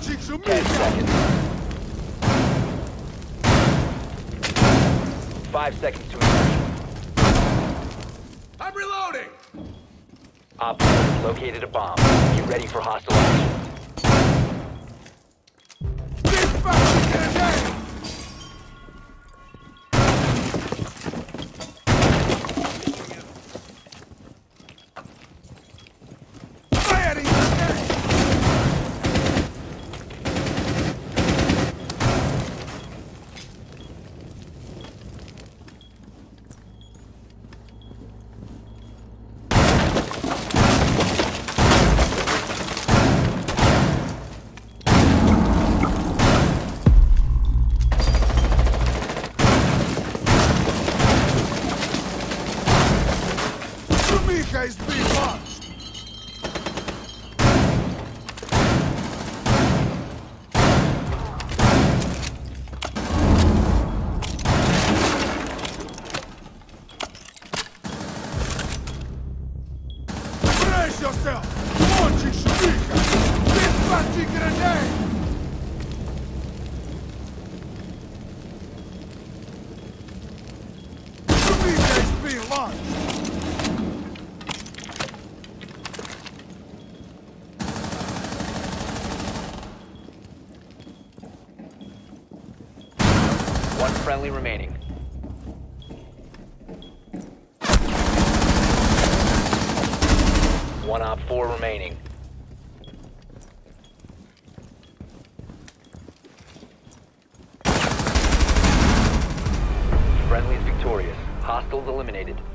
10 seconds. 5 seconds to insertion. I'm reloading! Op 4 has located a bomb. Be ready for hostile action. Dispatching grenade! Firing grenade! Mika is being launched! Brace yourself! Launching Shumika! Dispatching grenade! Shumika is being launched! One friendly remaining. One Op 4 remaining. Friendly is victorious. Hostiles eliminated.